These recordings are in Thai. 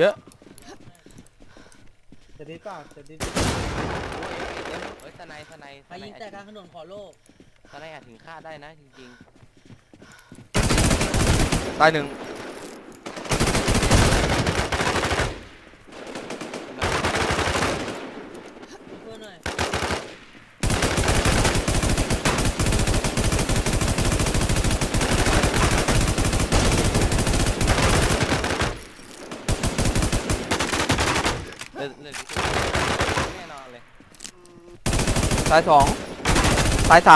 เยอะจะดีป่ะจะดีเฮ้ยสไนไปยิงแต่กลางถนนขอโลกสไนอาจถึงฆ่าได้นะจริงตายหนึ่งเพื่อนหน่อยเลยแน่นอนเลยตาย2ตาย3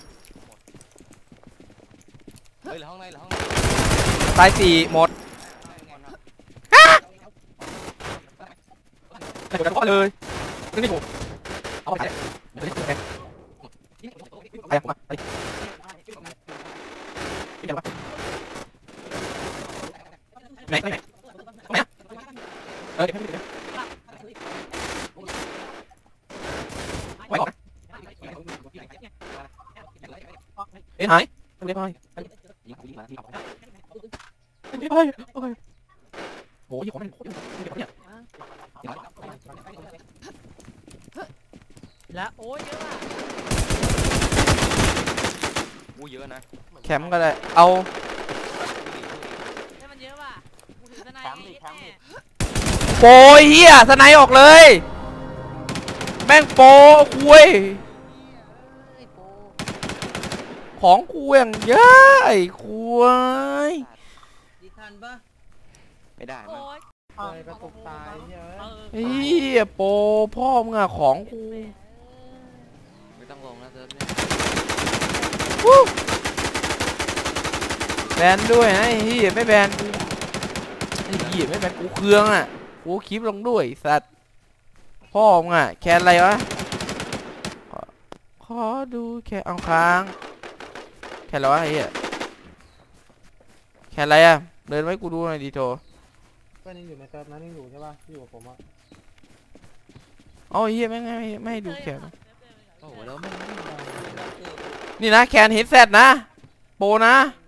เฮ้ยเหลือห้องไหนตาย4หมดแต่ผมจะก้อนเลยนี่ผมเอาไปไปมาไปไหนเออไว้ก่อนเอ้ยหายไม่ไปไม่ไปโอ้ยโหยี่ของมันโคตรเนี่ยแล้วโอ้ยเยอะอ่ะเยอะนะแคมป์ก็ได้เอาให้มันเยอะว่ะกูถือสไนโปรเฮียสไนออกเลยแม่งโปรคุยของกูอย่างเยอะไอ้คุยดีทันปะไม่ได้มั้งกระตุกตายเฮียโปรพ่อมึงอะของกูไม่ต้องลงนะเซิร์ฟแบนด้วยนะเฮียไม่แบนกูเฮียไม่แบนกูเครื่องอะกูคลิปลงด้วยสัตว์พ่อมึงอะแคนอะไรวะขอดูแค่เอาค้างแค่อะไรวะไอ้เหี้ยแค่อะไรอะเดินไว้กูดูหน่อยดิโถก็ยังอยู่ในเซิร์ฟนั้นยังอยู่ใช่ป่ะอยู่กับผมอ่ะอ๋อเหี้ยไม่ให้ดูแคนโอ้โหแล้วนี่นะแคนเฮดเซตนะโปรนะ